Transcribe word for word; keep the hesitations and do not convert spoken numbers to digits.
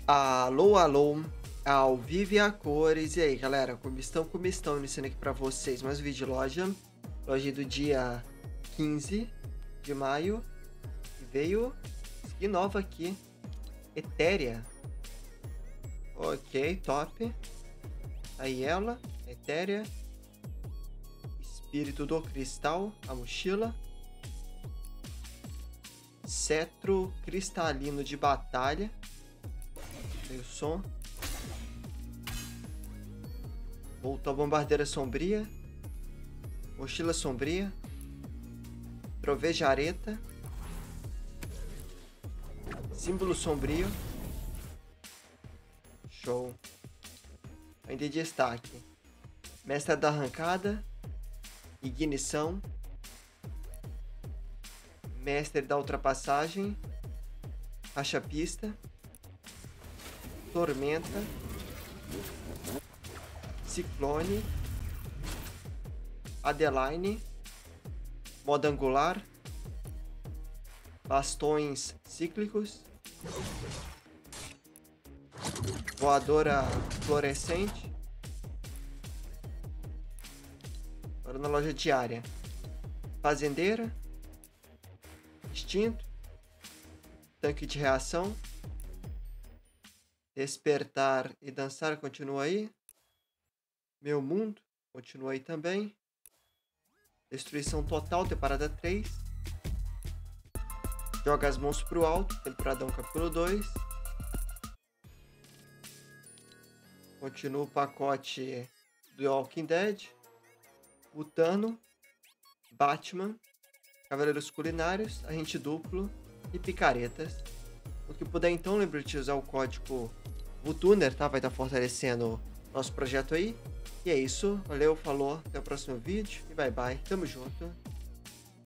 Alô, alô, ao vivo e a cores. E aí, galera, como estão? Como estão? Iniciando aqui pra vocês mais um vídeo de loja. Loja do dia quinze de maio. E veio skin nova aqui. Etérea. Ok, top. Aí ela, Etérea. Espírito do Cristal, a mochila. Cetro cristalino de batalha. Aí o som. Voltou a bombardeira sombria. Mochila sombria. Trovejareta. Símbolo sombrio. Show. Ainda em destaque. Mestra da arrancada. Ignição. Mestre da ultrapassagem. Racha-pista. Tormenta. Ciclone. Adeline. Modo angular. Bastões cíclicos. Voadora fluorescente. Agora na loja diária. Fazendeira. Instinto. Tanque de reação. Despertar e dançar continua aí. Meu mundo continua aí também. Destruição total, temporada três. Joga as mãos pro alto, temporadão capítulo dois. Continua o pacote do Walking Dead. Butano. Batman. Cavaleiros Culinários. Agente Duplo. E Picaretas. O que puder então, lembre de usar o código VUTUNER, tá? Vai estar fortalecendo nosso projeto aí. E é isso. Valeu, falou. Até o próximo vídeo. E bye bye. Tamo junto.